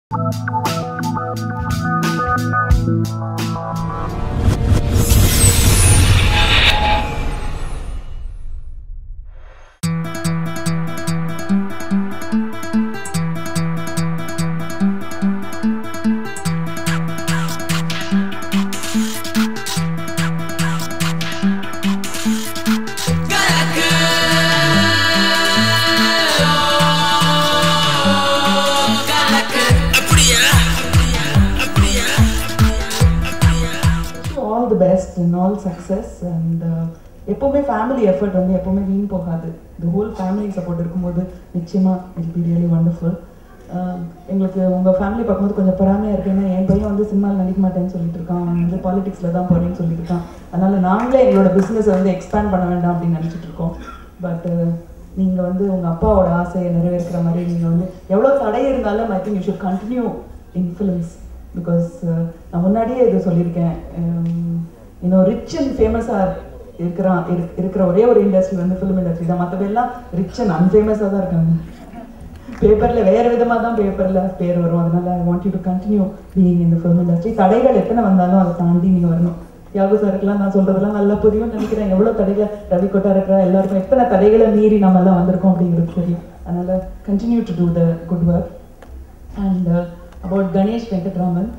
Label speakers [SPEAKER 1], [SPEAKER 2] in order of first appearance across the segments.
[SPEAKER 1] All the best and all success and எப்பவுமே family effort வந்து எப்பவுமே வீண் போகாது. The whole family சப்போர்ட் இருக்கும்போது நிச்சயமா it will be really wonderful. எங்களுக்கு உங்கள் ஃபேமிலி பார்க்கும்போது கொஞ்சம் பொறாமையாக இருக்குது. ஏன்னா என் பையன் வந்து சினிமாவில் நடிக்க மாட்டேன்னு சொல்லிட்டு இருக்கான், அவன் வந்து பாலிடிக்ஸில் தான் போகிறேன்னு சொல்லிட்டு இருக்கான். அதனால் நாங்களே எங்களோட பிஸ்னஸை வந்து எக்ஸ்பேண்ட் பண்ண வேண்டாம் அப்படின்னு நினச்சிட்டு இருக்கோம். பட் நீங்கள் வந்து உங்கள் அப்பாவோட ஆசையை நிறைவேற்றுற மாதிரி நீங்கள் வந்து எவ்வளோ தடை இருந்தாலும் I think you should continue in films. Because நான் முன்னாடியே இது சொல்லியிருக்கேன், இன்னும் ரிச் அண்ட் ஃபேமஸாக இருக்கிற ஒரே ஒரு இண்டஸ்ட்ரி வந்து ஃபிலிம் இண்டஸ்ட்ரி தான். மற்றபெல்லாம் ரிச் அண்ட் அன்ஃபேமஸாக தான் இருக்காங்க. பேப்பரில் வேறு விதமாக தான் பேப்பரில் பேர் வரும். அதனால் I want you to continue being in the film industry. தடைகள் எத்தனை வந்தாலும் அதை தாண்டி நீங்கள் வரணும். யாகு சாருக்கெல்லாம் நான் சொல்கிறதெல்லாம் நல்லா புரியும்னு நினைக்கிறேன். எவ்வளோ தடைகள் ரவி கொட்டா இருக்கிற எல்லாருக்கும் எத்தனை தடைகளை மீறி நம்ம எல்லாம் வந்திருக்கோம் அப்படிங்கிறது தெரியும். அதனால் continue to do the good work. And about Ganesh Venkatraman,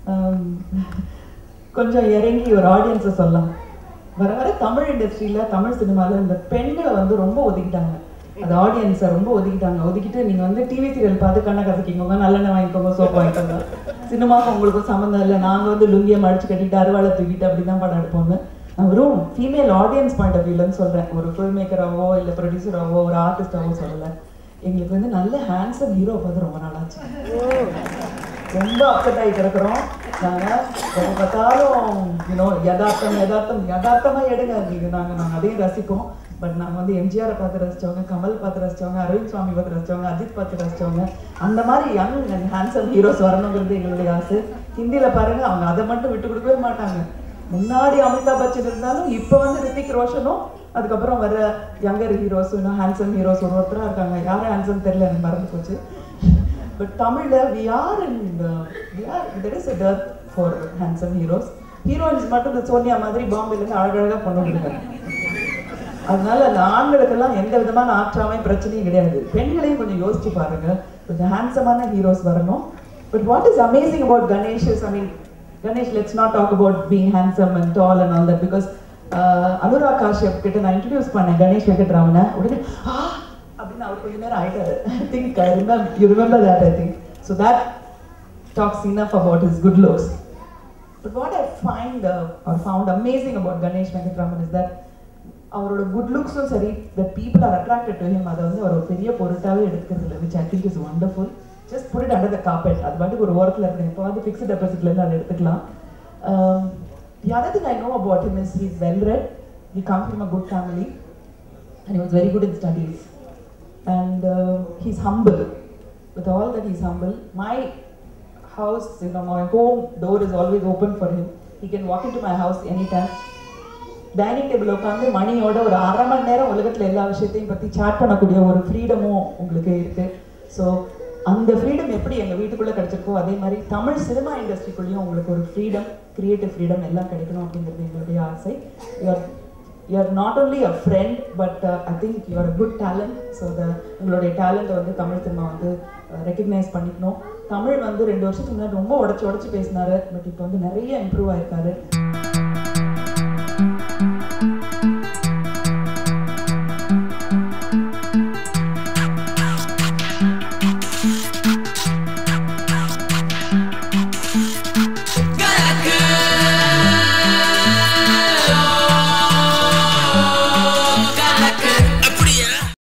[SPEAKER 1] கொஞ்சம் இறங்கி ஒரு ஆடியன்ஸை சொல்லலாம். வர வர தமிழ் இண்டஸ்ட்ரியில் தமிழ் சினிமாவில் இந்த பெண்களை வந்து ரொம்ப ஒதுக்கிட்டாங்க. அது ஆடியன்ஸை ரொம்ப ஒதுக்கிட்டு நீங்கள் வந்து டிவி சீரியல் பார்த்து கண்ணை கசக்கிக்கோங்க, நல்லெண்ணெய் வாங்கிக்கோங்க, சோப்பு வாங்கிக்கோங்க, சினிமாவுக்கு உங்களுக்கும் சம்மந்தம் இல்லை, நாங்கள் வந்து லுங்கியை மடிச்சு கட்டிட்டு அருவாளை தூக்கிட்டு அப்படி தான் படம் எடுப்போங்க. நான் வெறும் ஃபீமேல் ஆடியன்ஸ் பாயிண்ட் ஆஃப் வியூலன்னு சொல்கிறேன். ஒரு ஃபில்ம் மேக்கராகவோ இல்லை ப்ரொடியூசராகவோ ஒரு ஆர்டிஸ்டாகவோ சொல்லலை. எங்களுக்கு வந்து நல்ல ஹேண்ட்ஸம் ஹீரோ பார்த்து ரொம்ப நாளாச்சு. ரொம்ப அப்செட் ஆகி கிடக்கிறோம் நாங்கள். எப்போ பார்த்தாலும் யதார்த்தமாக எடுங்க நீங்கள். நாங்கள் அதையும் ரசிப்போம். பட் நாங்கள் வந்து எம்ஜிஆரை பார்த்து ரசித்தவங்க, கமல் பார்த்து ரசித்தவங்க, அரவிந்த் சுவாமி பார்த்து ரசித்தவங்க, அஜித் பார்த்து ரசித்தவங்க, அந்த மாதிரி யங் அண்ட் ஹேண்ட்ஸம் ஹீரோஸ் வரணுங்கிறது எங்களுடைய ஆசை. ஹிந்தியில் பாருங்கள், அவங்க அதை மட்டும் விட்டு கொடுக்கவே மாட்டாங்க. முன்னாடி அமிதாப் பச்சன் இருந்தாலும் இப்போ வந்து ரித்திக் ரோஷனும் அதுக்கப்புறம் வர யங்கர் ஹீரோஸ், இன்னும் ஹேண்ட்ஸம் ஹீரோஸ் ஒருத்தராக இருக்காங்க. யாரும் ஹேண்ட்ஸம் தெரியல, எனக்கு மறந்து போச்சு. பட் தமிழில் there is a dearth for handsome heroes. Heroines மட்டும் இந்த சோனியா மாதிரி பாம்பேலேருந்து அழகழகாக கொண்டு வந்துருக்காங்க. அதனால அந்த ஆண்களுக்கெல்லாம் எந்த விதமான ஆற்றாமை பிரச்சனையும் கிடையாது. பெண்களையும் கொஞ்சம் யோசிச்சு பாருங்க, கொஞ்சம் ஹேண்ட்ஸமான ஹீரோஸ் வரணும். But what is amazing about Ganesh is, Ganesh, let's not talk about being handsome and tall and all that, because Anurag Kashyap கிட்ட நான் இன்ட்ரடியூஸ் பண்ணேன் கணேஷ் வெங்கட்ராமனை. உடனே அப்படின்னு அவர் கொஞ்ச நேரம் ஆயிட்டாரு. I think you remember that, I think. So that talks enough about his good looks. But what I found amazing about Ganesh Venkatraman is that அவரோட good லுக்ஸும் சரி, that people are attracted to him, அதை வந்து அவர் பெரிய பொருட்டாவே எடுக்கிறது இல்லை, which I think is wonderful. Just put it under the carpet. அது பாட்டுக்கு ஒரு ஓரத்தில் இருக்கு. இப்போ வந்து ஃபிக்ஸ்ட் டெபாசிட்லேருந்து அதை எடுத்துக்கலாம். The other thing I know about him is he's well read. He comes from a good family and he was very good in studies. And he's humble. With all that, he's humble. My house, my home door is always open for him. He can walk into my house anytime. Dining table உட்காந்து மணியோட ஒரு அரை மணி நேரம் உலகத்தில் எல்லா விஷயத்தையும் பற்றி chat பண்ணக்கூடிய ஒரு ஃப்ரீடமும் உங்களுக்கு இருக்குது. ஸோ அந்த ஃப்ரீடம் எப்படி எங்கள் வீட்டுக்குள்ளே கிடச்சிருக்கோ அதே மாதிரி தமிழ் சினிமா இண்டஸ்ட்ரிக்குள்ளேயும் உங்களுக்கு ஒரு ஃப்ரீடம், கிரியேட்டிவ் ஃப்ரீடம் எல்லாம் கிடைக்கணும் அப்படிங்கிறது எங்களுடைய ஆசை. You are not only a friend, but I think you are a good talent. So உங்களுடைய டேலண்ட்டை வந்து தமிழ் சினிமா வந்து ரெக்கக்னைஸ் பண்ணிக்கணும். தமிழ் வந்து 2 வருஷத்துக்கு முன்னாடி ரொம்ப உடச்சி பேசினார். பட் இப்போ வந்து நிறைய இம்ப்ரூவ் ஆயிருக்காரு.